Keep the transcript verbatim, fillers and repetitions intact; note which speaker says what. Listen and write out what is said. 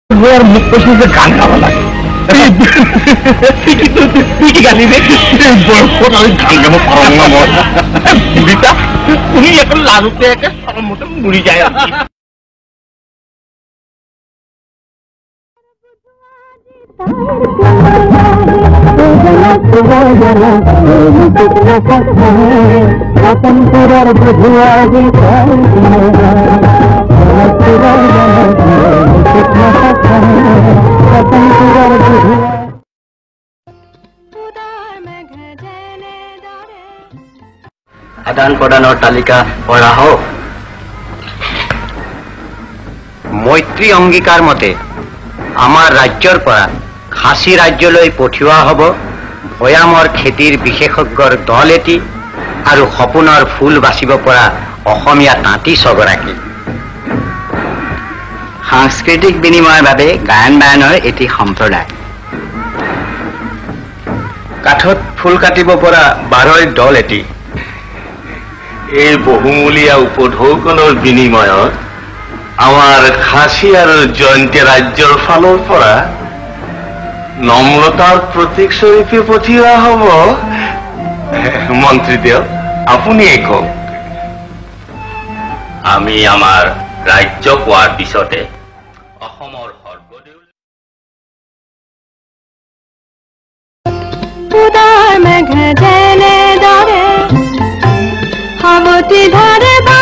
Speaker 1: আর মুখ কষে যে গান গাওয়া লাগে তুই কি গালি রে গান গাবো পারো না বুড়িটা উনি এখন লালুতে একে সবার মতো বুড়ি যায় আর
Speaker 2: আদান প্রদানৰ তালিকা পঢ়া হোক। মৈত্ৰী অংগীকাৰ মতে আমাৰ ৰাজ্যৰ পৰা খাচী ৰাজ্যলৈ পঠিওৱা হ'ব ভৈয়ামৰ খেতিৰ বিশেষজ্ঞৰ দল এটি আৰু সপোনৰ ফুল বাচিব পৰা অসমীয়া তাঁতী ছগৰাকী। সাংস্কৃতিক বিনিময়ৰ বাবে গায়ন বায়নৰ এটি সম্প্ৰদায়। কাঠত ফুল কাটিব পৰা বাৰৈৰ দল এটি।
Speaker 3: এই বহুমূলীয়া উপঢৌকনৰ বিনিময়ত আমাৰ খাচী আৰু জয়ন্তী ৰাজ্যৰ ফালৰ পৰা নম্ৰতাৰ প্ৰতীক স্বৰূপে পঠিওৱা হ'ব। মন্ত্ৰীদেৱ আপুনিয়ে কওক।
Speaker 2: আমি আমাৰ ৰাজ্য পোৱাৰ পিছতে অসমৰ সৰ্বদেউ
Speaker 4: মেঘ যেনে দৰে সাৱতি ধৰে